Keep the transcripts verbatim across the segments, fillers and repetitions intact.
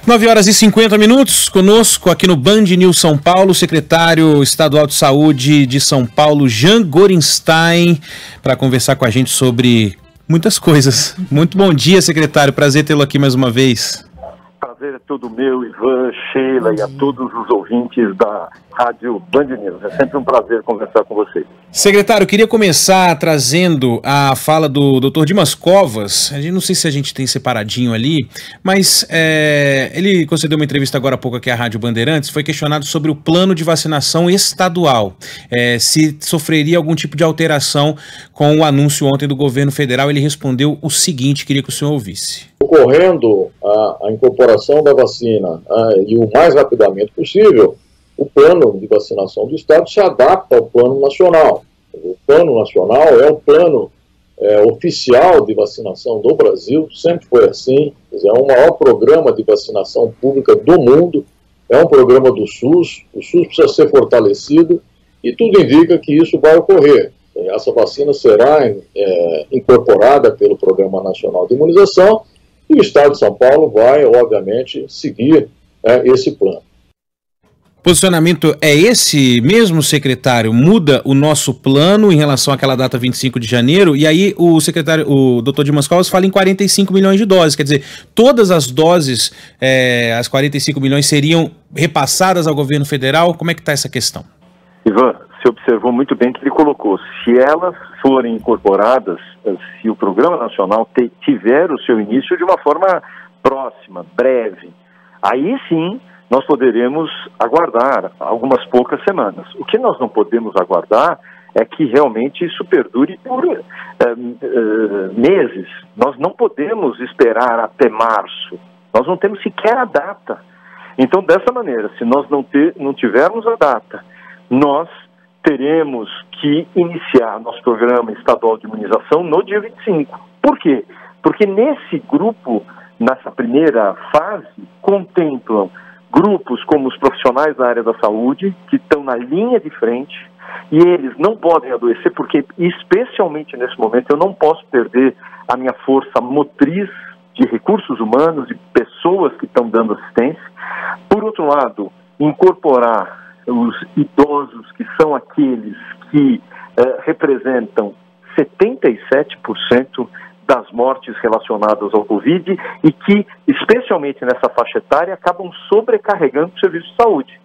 nove horas e cinquenta minutos, conosco aqui no Band News São Paulo, o secretário estadual de saúde de São Paulo, Jean Gorenstein, para conversar com a gente sobre muitas coisas. Muito bom dia, secretário, prazer tê-lo aqui mais uma vez. Prazer é todo meu, Ivan, Sheila e a todos os ouvintes da Rádio Band News. É sempre um prazer conversar com vocês. Secretário, eu queria começar trazendo a fala do doutor Dimas Covas. A gente não sei se a gente tem separadinho ali, mas é, ele concedeu uma entrevista agora há pouco aqui à Rádio Bandeirantes, foi questionado sobre o plano de vacinação estadual, é, se sofreria algum tipo de alteração com o anúncio ontem do governo federal. Ele respondeu o seguinte, queria que o senhor ouvisse. Ocorrendo a, a incorporação da vacina a, e o mais rapidamente possível, o plano de vacinação do Estado se adapta ao plano nacional. O plano nacional é o plano é, oficial de vacinação do Brasil, sempre foi assim, é o maior programa de vacinação pública do mundo, é um programa do SUS, o SUS precisa ser fortalecido e tudo indica que isso vai ocorrer. Essa vacina será é, incorporada pelo Programa Nacional de Imunização e o Estado de São Paulo vai, obviamente, seguir é, esse plano. Posicionamento é esse mesmo, secretário? Muda o nosso plano em relação àquela data vinte e cinco de janeiro, e aí o secretário, o doutor Dimas Covas, fala em quarenta e cinco milhões de doses, quer dizer, todas as doses, é, as quarenta e cinco milhões, seriam repassadas ao governo federal? Como é que está essa questão? Ivan, você observou muito bem que ele colocou, se elas forem incorporadas, se o Programa Nacional te, tiver o seu início de uma forma próxima, breve, aí sim nós poderemos aguardar algumas poucas semanas. O que nós não podemos aguardar é que realmente isso perdure por uh, uh, meses. Nós não podemos esperar até março. Nós não temos sequer a data. Então, dessa maneira, se nós não, ter, não tivermos a data, nós teremos que iniciar nosso programa estadual de imunização no dia vinte e cinco. Por quê? Porque nesse grupo, nessa primeira fase, contemplam grupos como os profissionais da área da saúde, que estão na linha de frente, e eles não podem adoecer, porque, especialmente nesse momento, eu não posso perder a minha força motriz de recursos humanos e pessoas que estão dando assistência. Por outro lado, incorporar os idosos, que são aqueles que eh, representam setenta e sete por cento das mortes relacionadas ao Covid e que, especialmente nessa faixa etária, acabam sobrecarregando o serviço de saúde.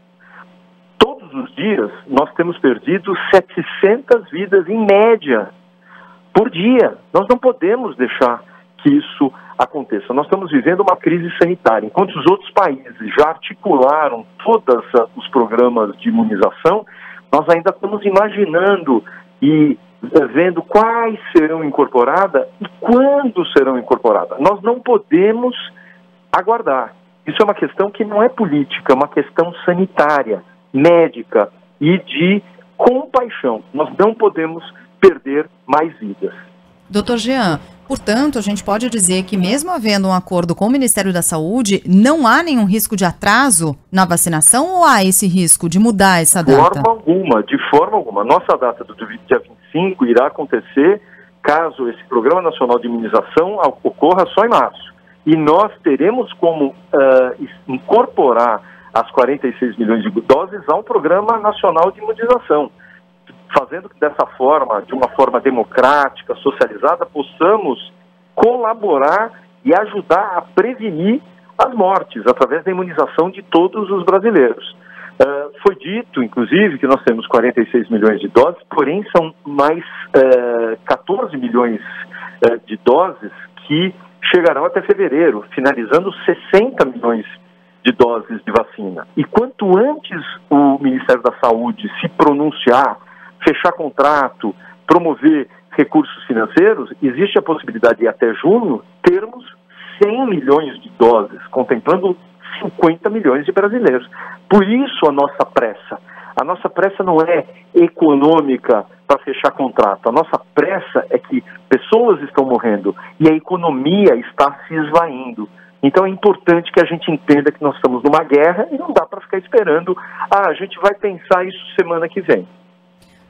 Todos os dias, nós temos perdido setecentas vidas, em média, por dia. Nós não podemos deixar que isso aconteça. Nós estamos vivendo uma crise sanitária. Enquanto os outros países já articularam todos os programas de imunização, nós ainda estamos imaginando e vendo quais serão incorporadas e quando serão incorporadas. Nós não podemos aguardar. Isso é uma questão que não é política, é uma questão sanitária, médica e de compaixão. Nós não podemos perder mais vidas. doutor Jean, portanto, a gente pode dizer que mesmo havendo um acordo com o Ministério da Saúde, não há nenhum risco de atraso na vacinação ou há esse risco de mudar essa data? De forma alguma, de forma alguma. Nossa data do dia vinte e cinco irá acontecer caso esse Programa Nacional de Imunização ocorra só em março. E nós teremos como uh, incorporar as quarenta e seis milhões de doses ao Programa Nacional de Imunização, fazendo que dessa forma, de uma forma democrática, socializada, possamos colaborar e ajudar a prevenir as mortes através da imunização de todos os brasileiros. Uh, foi dito, inclusive, que nós temos quarenta e seis milhões de doses, porém são mais uh, catorze milhões uh, de doses que chegarão até fevereiro, finalizando sessenta milhões de doses de vacina. E quanto antes o Ministério da Saúde se pronunciar, fechar contrato, promover recursos financeiros, existe a possibilidade de até junho termos cem milhões de doses, contemplando cinquenta milhões de brasileiros. Por isso a nossa pressa. A nossa pressa não é econômica para fechar contrato. A nossa pressa é que pessoas estão morrendo e a economia está se esvaindo. Então é importante que a gente entenda que nós estamos numa guerra e não dá para ficar esperando, ah, a gente vai pensar isso semana que vem.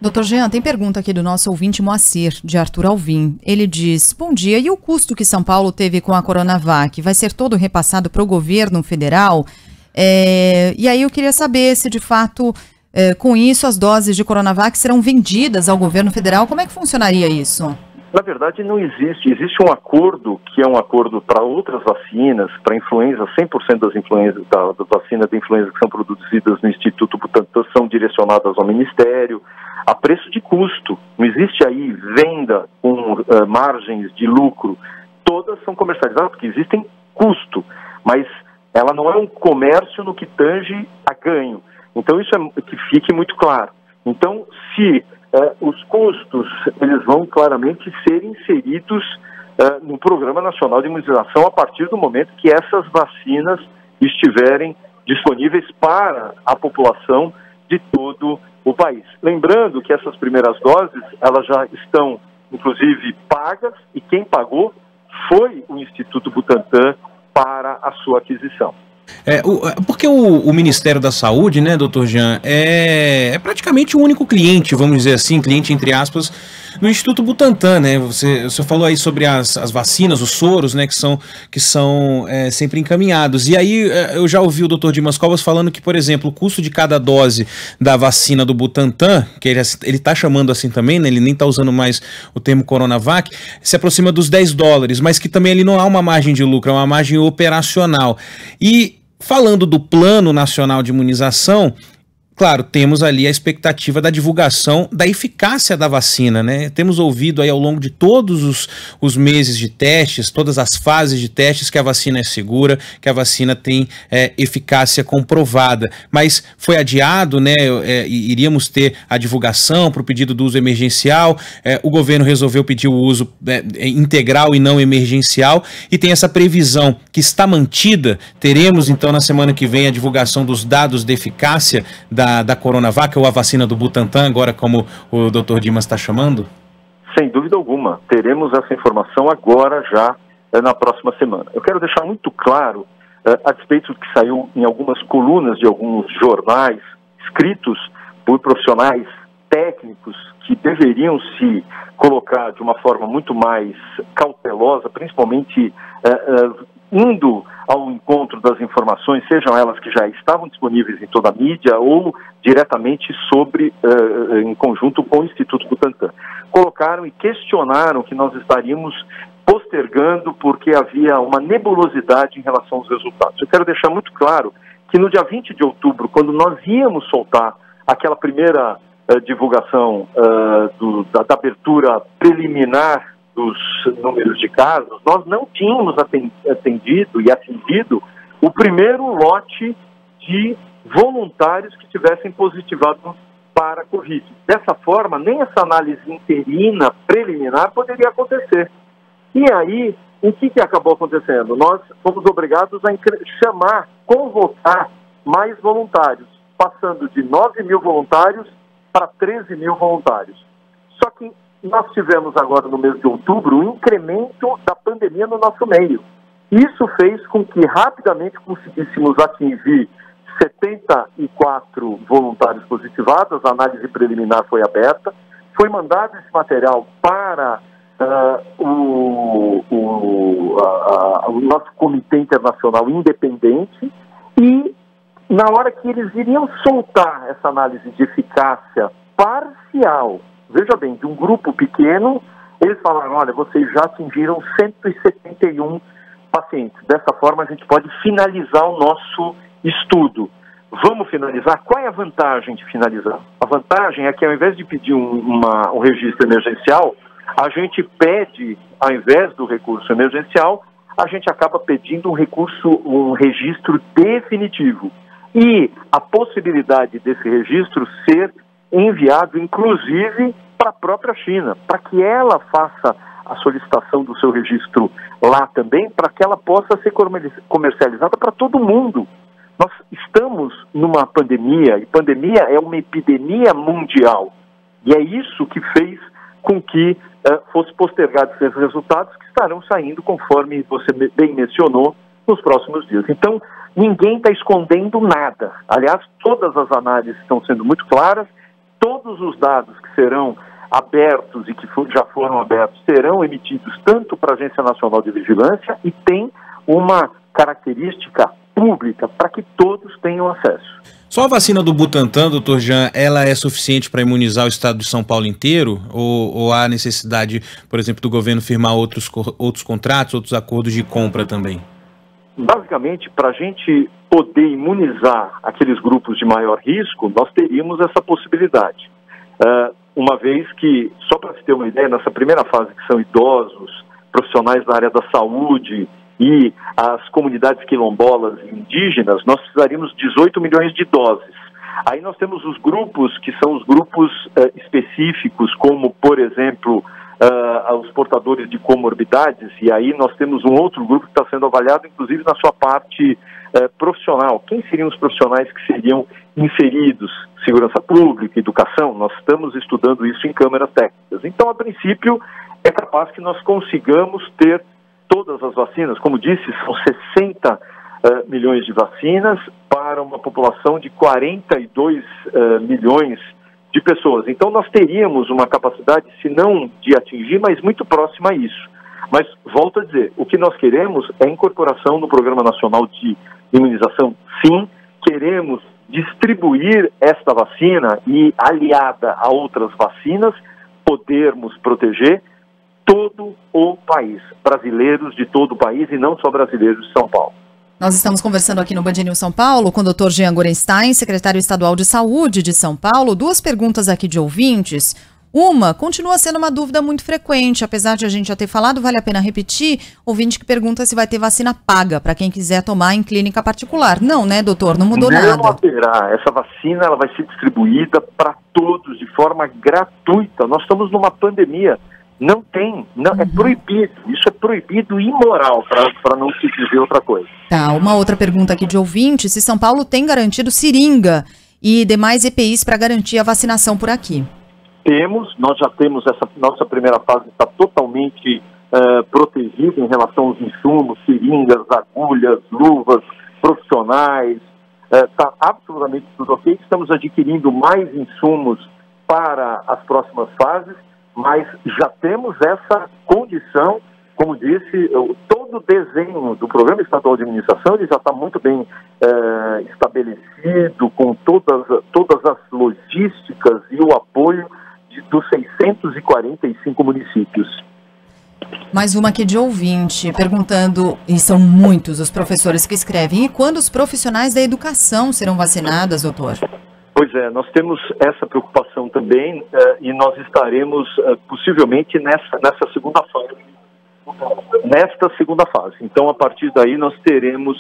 Doutor Jean, tem pergunta aqui do nosso ouvinte Moacir, de Arthur Alvim. Ele diz, bom dia, e o custo que São Paulo teve com a Coronavac vai ser todo repassado para o governo federal? É, e aí eu queria saber se de fato, é, com isso, as doses de Coronavac serão vendidas ao governo federal. Como é que funcionaria isso? Na verdade, não existe. Existe um acordo, que é um acordo para outras vacinas, para influenza, cem por cento das influenza, da, da vacina da influenza que são produzidas no Instituto Butantan são direcionadas ao Ministério, a preço de custo. Não existe aí venda com uh, margens de lucro. Todas são comercializadas porque existem custo, mas ela não é um comércio no que tange a ganho. Então, isso é que fique muito claro. Então, se Uh, os custos, eles vão claramente ser inseridos uh, no Programa Nacional de Imunização a partir do momento que essas vacinas estiverem disponíveis para a população de todo o país. Lembrando que essas primeiras doses, elas já estão, inclusive, pagas, e quem pagou foi o Instituto Butantan para a sua aquisição. É, o, porque o, o Ministério da Saúde, né, doutor Jean, é, é praticamente o único cliente, vamos dizer assim, cliente entre aspas, no Instituto Butantan, né? Você, você falou aí sobre as, as vacinas, os soros, né, que são, que são é, sempre encaminhados. E aí eu já ouvi o doutor Dimas Covas falando que, por exemplo, o custo de cada dose da vacina do Butantan, que ele está chamando assim também, né, ele nem está usando mais o termo Coronavac, se aproxima dos dez dólares, mas que também ali não há uma margem de lucro, é uma margem operacional. E falando do Plano Nacional de Imunização, claro, temos ali a expectativa da divulgação da eficácia da vacina, né? Temos ouvido aí ao longo de todos os, os meses de testes, todas as fases de testes, que a vacina é segura, que a vacina tem é, eficácia comprovada. Mas foi adiado, né? É, iríamos ter a divulgação para o pedido do uso emergencial, é, o governo resolveu pedir o uso é, integral e não emergencial, e tem essa previsão que está mantida. Teremos então na semana que vem a divulgação dos dados de eficácia da Da, da Coronavac, ou a vacina do Butantan, agora como o doutor Dimas está chamando? Sem dúvida alguma. Teremos essa informação agora, já é, na próxima semana. Eu quero deixar muito claro, é, a despeito do que saiu em algumas colunas de alguns jornais, escritos por profissionais técnicos que deveriam se colocar de uma forma muito mais cautelosa, principalmente é, é, indo ao encontro das informações, sejam elas que já estavam disponíveis em toda a mídia ou diretamente sobre, uh, em conjunto com o Instituto Butantan. Colocaram e questionaram que nós estaríamos postergando porque havia uma nebulosidade em relação aos resultados. Eu quero deixar muito claro que no dia vinte de outubro, quando nós íamos soltar aquela primeira uh, divulgação uh, do, da, da abertura preliminar dos números de casos, nós não tínhamos atendido e atendido o primeiro lote de voluntários que tivessem positivado para a Covid. Dessa forma, nem essa análise interina, preliminar, poderia acontecer. E aí, o que, que acabou acontecendo? Nós fomos obrigados a chamar, convocar mais voluntários, passando de nove mil voluntários para treze mil voluntários. Só que nós tivemos agora no mês de outubro um incremento da pandemia no nosso meio. Isso fez com que rapidamente conseguíssemos atingir setenta e quatro voluntários positivados, a análise preliminar foi aberta, foi mandado esse material para uh, o, o, uh, o nosso Comitê Internacional Independente e na hora que eles iriam soltar essa análise de eficácia parcial, veja bem, de um grupo pequeno, eles falaram, olha, vocês já atingiram cento e setenta e um pacientes. Dessa forma, a gente pode finalizar o nosso estudo. Vamos finalizar? Qual é a vantagem de finalizar? A vantagem é que, ao invés de pedir um, uma, um registro emergencial, a gente pede, ao invés do recurso emergencial, a gente acaba pedindo um recurso, um registro definitivo. E a possibilidade desse registro ser enviado, inclusive, para a própria China, para que ela faça a solicitação do seu registro lá também, para que ela possa ser comercializada para todo mundo. Nós estamos numa pandemia, e pandemia é uma epidemia mundial. E é isso que fez com que uh, fosse postergado esses resultados que estarão saindo, conforme você bem mencionou, nos próximos dias. Então, ninguém está escondendo nada. Aliás, todas as análises estão sendo muito claras, todos os dados que serão abertos e que for, já foram abertos serão emitidos tanto para a Agência Nacional de Vigilância e tem uma característica pública para que todos tenham acesso. Só a vacina do Butantan, doutor Jean, ela é suficiente para imunizar o estado de São Paulo inteiro? Ou, ou há necessidade, por exemplo, do governo firmar outros, outros contratos, outros acordos de compra também? Basicamente, para a gente poder imunizar aqueles grupos de maior risco, nós teríamos essa possibilidade. Uh, uma vez que, só para se ter uma ideia, nessa primeira fase, que são idosos, profissionais da área da saúde e as comunidades quilombolas e indígenas, nós precisaríamos de dezoito milhões de doses. Aí nós temos os grupos, que são os grupos uh, específicos, como, por exemplo, Uh, os portadores de comorbidades, e aí nós temos um outro grupo que está sendo avaliado, inclusive na sua parte uh, profissional. Quem seriam os profissionais que seriam inseridos? Segurança pública, educação, nós estamos estudando isso em câmaras técnicas. Então, a princípio, é capaz que nós consigamos ter todas as vacinas. Como disse, são sessenta uh, milhões de vacinas para uma população de quarenta e dois uh, milhões de pessoas. Então nós teríamos uma capacidade, se não de atingir, mas muito próxima a isso. Mas, volto a dizer, o que nós queremos é a incorporação no Programa Nacional de Imunização, sim. Queremos distribuir esta vacina e, aliada a outras vacinas, podermos proteger todo o país, brasileiros de todo o país e não só brasileiros de São Paulo. Nós estamos conversando aqui no Band News São Paulo com o doutor Jean Gorenstein, secretário estadual de Saúde de São Paulo. Duas perguntas aqui de ouvintes. Uma, continua sendo uma dúvida muito frequente, apesar de a gente já ter falado, vale a pena repetir, ouvinte que pergunta se vai ter vacina paga para quem quiser tomar em clínica particular. Não, né, doutor? Não mudou não nada. Não haverá. Essa vacina ela vai ser distribuída para todos de forma gratuita. Nós estamos numa pandemia. Não tem, não, uhum. É proibido, isso é proibido e imoral, para não se dizer outra coisa. Tá, uma outra pergunta aqui de ouvinte, se São Paulo tem garantido seringa e demais E P Is para garantir a vacinação por aqui? Temos, nós já temos, essa nossa primeira fase está totalmente uh, protegida em relação aos insumos, seringas, agulhas, luvas, profissionais, está uh, absolutamente tudo ok. Estamos adquirindo mais insumos para as próximas fases, mas já temos essa condição, como disse, todo o desenho do Programa Estadual de Imunização ele já está muito bem é, estabelecido, com todas, todas as logísticas e o apoio de, dos seiscentos e quarenta e cinco municípios. Mais uma aqui de ouvinte, perguntando, e são muitos os professores que escrevem, e quando os profissionais da educação serão vacinados, doutor? Pois é, nós temos essa preocupação também uh, e nós estaremos uh, possivelmente nessa, nessa segunda fase. Nesta segunda fase. Então, a partir daí, nós teremos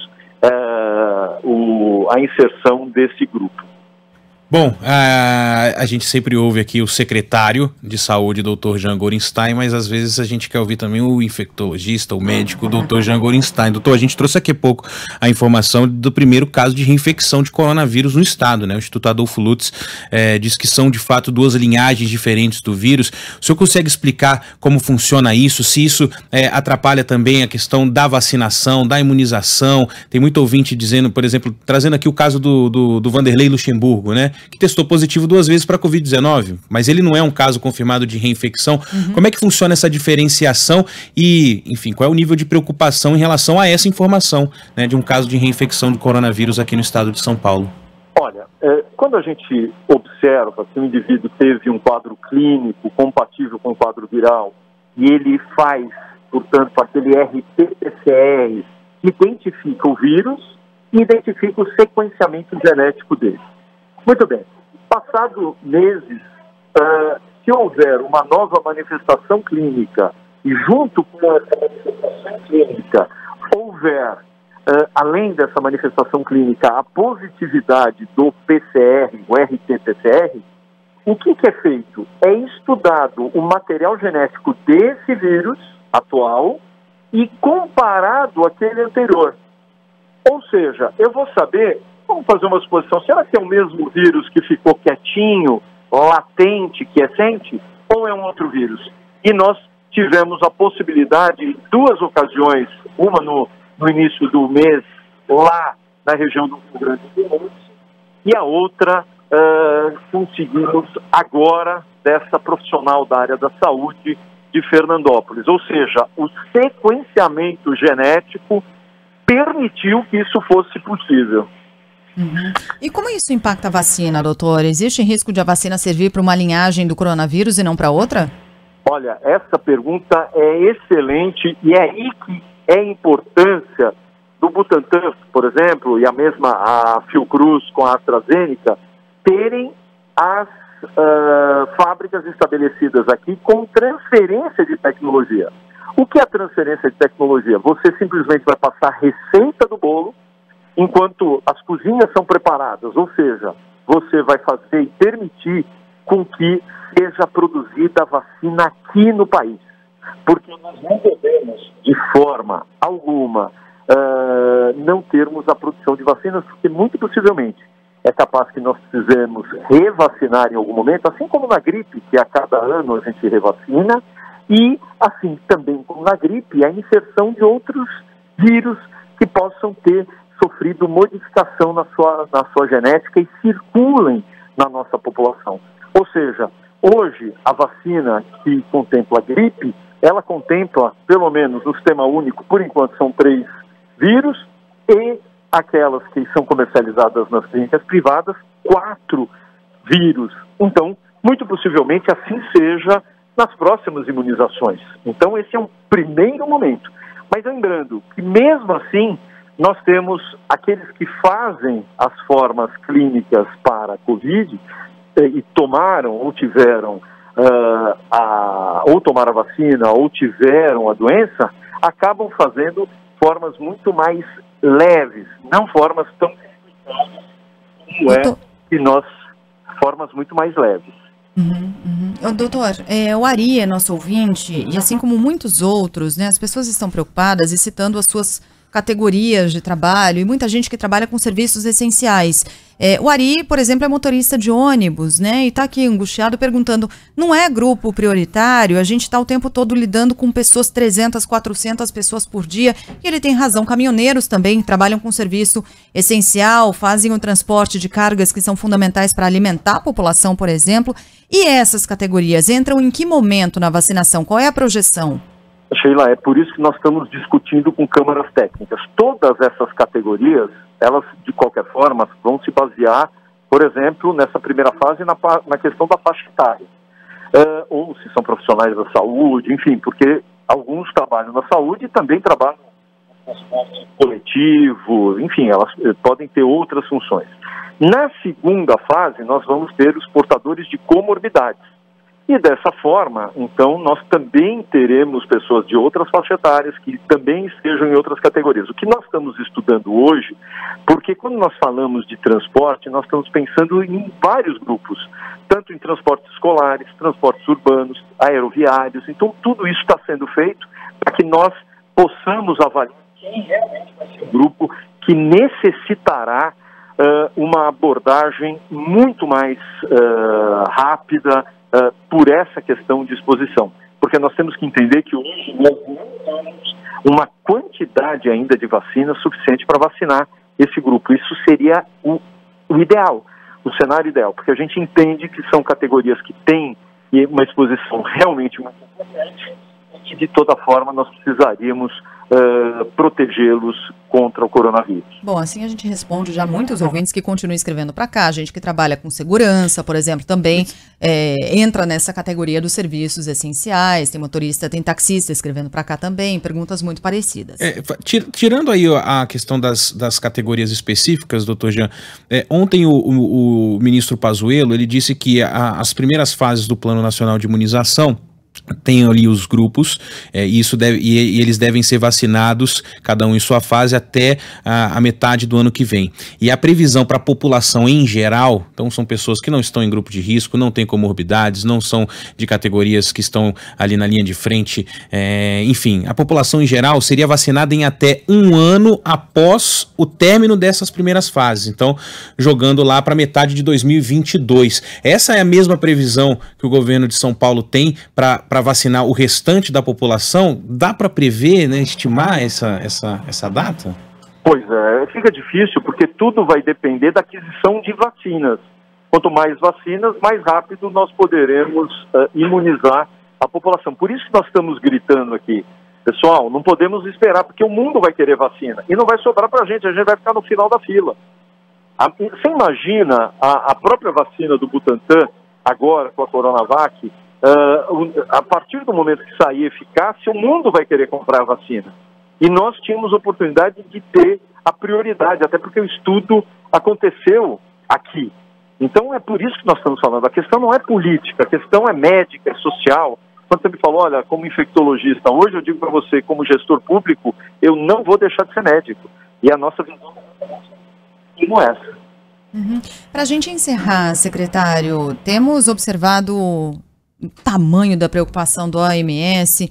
uh, o, a inserção desse grupo. Bom, a, a gente sempre ouve aqui o secretário de saúde, doutor Jean Gorenstein, mas às vezes a gente quer ouvir também o infectologista, o médico, doutor Jean Gorenstein. Doutor, a gente trouxe aqui há pouco a informação do primeiro caso de reinfecção de coronavírus no estado, né? O Instituto Adolfo Lutz é, diz que são de fato duas linhagens diferentes do vírus. O senhor consegue explicar como funciona isso? Se isso é, atrapalha também a questão da vacinação, da imunização? Tem muito ouvinte dizendo, por exemplo, trazendo aqui o caso do, do, do Vanderlei Luxemburgo, né? Que testou positivo duas vezes para a covid dezenove, mas ele não é um caso confirmado de reinfecção. Uhum. Como é que funciona essa diferenciação e, enfim, qual é o nível de preocupação em relação a essa informação, né, de um caso de reinfecção do coronavírus aqui no estado de São Paulo? Olha, é, quando a gente observa que o indivíduo teve um quadro clínico compatível com o quadro viral e ele faz, portanto, aquele R T P C R que identifica o vírus e identifica o sequenciamento genético dele. Muito bem. Passado meses, uh, se houver uma nova manifestação clínica e junto com essa manifestação clínica houver, uh, além dessa manifestação clínica, a positividade do P C R, o R T P C R, o que, que é feito? É estudado o material genético desse vírus atual e comparado àquele anterior. Ou seja, eu vou saber... Vamos fazer uma suposição. Será que é o mesmo vírus que ficou quietinho, latente, quiescente? Ou é um outro vírus? E nós tivemos a possibilidade, em duas ocasiões, uma no, no início do mês, lá na região do Rio Grande do Norte, e a outra uh, conseguimos agora dessa profissional da área da saúde de Fernandópolis. Ou seja, o sequenciamento genético permitiu que isso fosse possível. Uhum. E como isso impacta a vacina, doutor? Existe risco de a vacina servir para uma linhagem do coronavírus e não para outra? Olha, essa pergunta é excelente e é aí que é a importância do Butantan, por exemplo, e a mesma a Fiocruz com a AstraZeneca, terem as uh, fábricas estabelecidas aqui com transferência de tecnologia. O que é a transferência de tecnologia? Você simplesmente vai passar a receita do bolo enquanto as cozinhas são preparadas, ou seja, você vai fazer e permitir com que seja produzida a vacina aqui no país. Porque nós não podemos, de forma alguma, uh, não termos a produção de vacinas, porque muito possivelmente é capaz que nós precisemos revacinar em algum momento, assim como na gripe, que a cada ano a gente revacina, e assim também como na gripe, a inserção de outros vírus que possam ter sofrido modificação na sua, na sua genética e circulem na nossa população. Ou seja, hoje a vacina que contempla a gripe, ela contempla, pelo menos no sistema único, por enquanto são três vírus, e aquelas que são comercializadas nas clínicas privadas, quatro vírus. Então, muito possivelmente assim seja nas próximas imunizações. Então, esse é um primeiro momento. Mas lembrando que mesmo assim, nós temos aqueles que fazem as formas clínicas para a Covid eh, e tomaram ou tiveram uh, a, ou tomaram a vacina ou tiveram a doença, acabam fazendo formas muito mais leves, não formas tão complicadas como é que nós, formas muito mais leves. Uhum, uhum. Doutor, é, o Ari é nosso ouvinte, e assim como muitos outros, né, as pessoas estão preocupadas e citando as suas categorias de trabalho, e muita gente que trabalha com serviços essenciais. É, o Ari, por exemplo, é motorista de ônibus, né, e está aqui angustiado perguntando, não é grupo prioritário? A gente está o tempo todo lidando com pessoas, trezentas, quatrocentas pessoas por dia, e ele tem razão, caminhoneiros também trabalham com serviço essencial, fazem o transporte de cargas que são fundamentais para alimentar a população, por exemplo, e essas categorias entram em que momento na vacinação? Qual é a projeção? Sheila, é por isso que nós estamos discutindo com câmaras técnicas. Todas essas categorias, elas, de qualquer forma, vão se basear, por exemplo, nessa primeira fase, na, na questão da faixa etária. Uh, ou se são profissionais da saúde, enfim, porque alguns trabalham na saúde e também trabalham no transporte coletivo, enfim, elas uh, podem ter outras funções. Na segunda fase, nós vamos ter os portadores de comorbidades. E dessa forma, então, nós também teremos pessoas de outras faixas etárias que também estejam em outras categorias. O que nós estamos estudando hoje, porque quando nós falamos de transporte, nós estamos pensando em vários grupos, tanto em transportes escolares, transportes urbanos, aeroviários. Então, tudo isso está sendo feito para que nós possamos avaliar quem realmente vai ser o grupo que necessitará uh, uma abordagem muito mais uh, rápida, Uh, por essa questão de exposição. Porque nós temos que entender que hoje nós não temos uma quantidade ainda de vacinas suficiente para vacinar esse grupo. Isso seria o, o ideal, o cenário ideal, porque a gente entende que são categorias que têm uma exposição realmente muito importante e que, de toda forma, nós precisaríamos uh, protegê-los contra o coronavírus. Bom, assim a gente responde já muitos ouvintes que continuam escrevendo para cá, gente que trabalha com segurança, por exemplo, também é, entra nessa categoria dos serviços essenciais, tem motorista, tem taxista escrevendo para cá também, perguntas muito parecidas. É, tirando aí a questão das, das categorias específicas, doutor Jean, é, ontem o, o, o ministro Pazuello, ele disse que a, as primeiras fases do Plano Nacional de Imunização tem ali os grupos, é, e, isso deve, e, e eles devem ser vacinados, cada um em sua fase, até a, a metade do ano que vem. E a previsão para a população em geral, então são pessoas que não estão em grupo de risco, não têm comorbidades, não são de categorias que estão ali na linha de frente, é, enfim, a população em geral seria vacinada em até um ano após o término dessas primeiras fases, então jogando lá para metade de dois mil e vinte e dois. Essa é a mesma previsão que o governo de São Paulo tem para para vacinar o restante da população? Dá para prever, né, estimar essa, essa, essa data? Pois é, fica difícil porque tudo vai depender da aquisição de vacinas. Quanto mais vacinas, mais rápido nós poderemos uh, imunizar a população. Por isso que nós estamos gritando aqui, pessoal, não podemos esperar, porque o mundo vai querer vacina e não vai sobrar para a gente, a gente vai ficar no final da fila. A, você imagina a, a própria vacina do Butantan, agora com a Coronavac, uh, a partir do momento que sair eficácia, o mundo vai querer comprar a vacina. E nós tínhamos oportunidade de ter a prioridade, até porque o estudo aconteceu aqui. Então é por isso que nós estamos falando. A questão não é política, a questão é médica, é social. Quando você me falou, olha, como infectologista, hoje eu digo para você, como gestor público, eu não vou deixar de ser médico. E a nossa visão é como essa. Uhum. Para a gente encerrar, secretário, temos observado o tamanho da preocupação do O M S,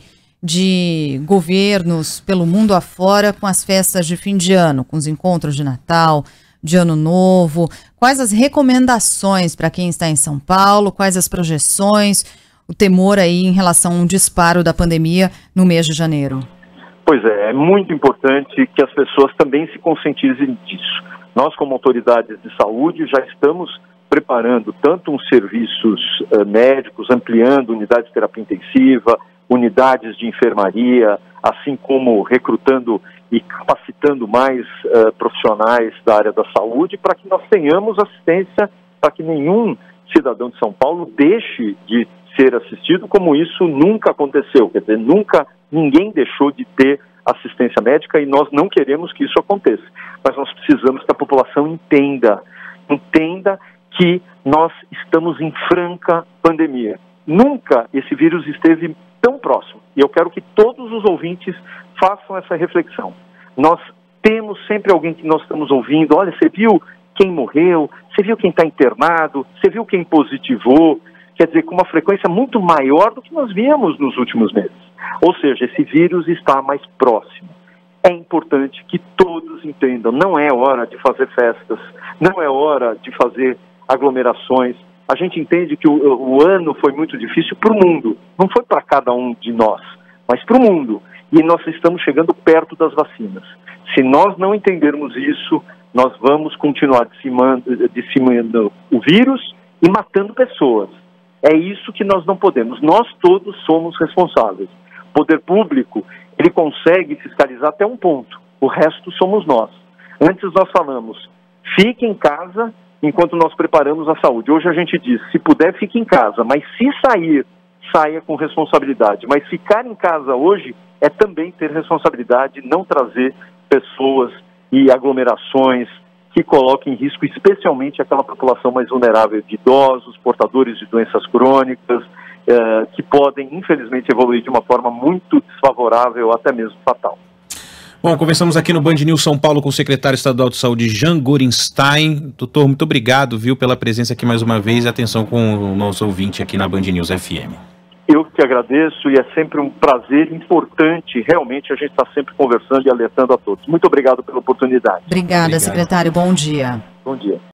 de governos pelo mundo afora com as festas de fim de ano, com os encontros de Natal, de Ano Novo. Quais as recomendações para quem está em São Paulo? Quais as projeções? O temor aí em relação a um disparo da pandemia no mês de janeiro? Pois é, é muito importante que as pessoas também se conscientizem disso. Nós, como autoridades de saúde, já estamos preparando tanto uns serviços uh, médicos, ampliando unidades de terapia intensiva, unidades de enfermaria, assim como recrutando e capacitando mais uh, profissionais da área da saúde, para que nós tenhamos assistência, para que nenhum cidadão de São Paulo deixe de ser assistido, como isso nunca aconteceu. Quer dizer, nunca ninguém deixou de ter assistência médica e nós não queremos que isso aconteça. Mas nós precisamos que a população entenda, entenda que nós estamos em franca pandemia. Nunca esse vírus esteve tão próximo. E eu quero que todos os ouvintes façam essa reflexão. Nós temos sempre alguém que nós estamos ouvindo, olha, você viu quem morreu, você viu quem está internado, você viu quem positivou, quer dizer, com uma frequência muito maior do que nós víamos nos últimos meses. Ou seja, esse vírus está mais próximo. É importante que todos entendam, não é hora de fazer festas, não é hora de fazer aglomerações. A gente entende que o, o ano foi muito difícil para o mundo, não foi para cada um de nós, mas para o mundo. E nós estamos chegando perto das vacinas. Se nós não entendermos isso, nós vamos continuar disseminando, disseminando o vírus e matando pessoas. É isso que nós não podemos. Nós todos somos responsáveis. O poder público, ele consegue fiscalizar até um ponto. O resto somos nós. Antes nós falamos, fique em casa enquanto nós preparamos a saúde. Hoje a gente diz, se puder, fique em casa. Mas se sair, saia com responsabilidade. Mas ficar em casa hoje é também ter responsabilidade, não trazer pessoas e aglomerações que coloquem em risco especialmente aquela população mais vulnerável de idosos, portadores de doenças crônicas, eh, que podem, infelizmente, evoluir de uma forma muito desfavorável, até mesmo fatal. Bom, conversamos aqui no Band News São Paulo com o secretário estadual de saúde, Jean Gorenstein. Doutor, muito obrigado, viu, pela presença aqui mais uma vez e atenção com o nosso ouvinte aqui na Band News F M. Eu que agradeço e é sempre um prazer importante, realmente a gente está sempre conversando e alertando a todos. Muito obrigado pela oportunidade. Obrigada, obrigado. Secretário, bom dia. Bom dia.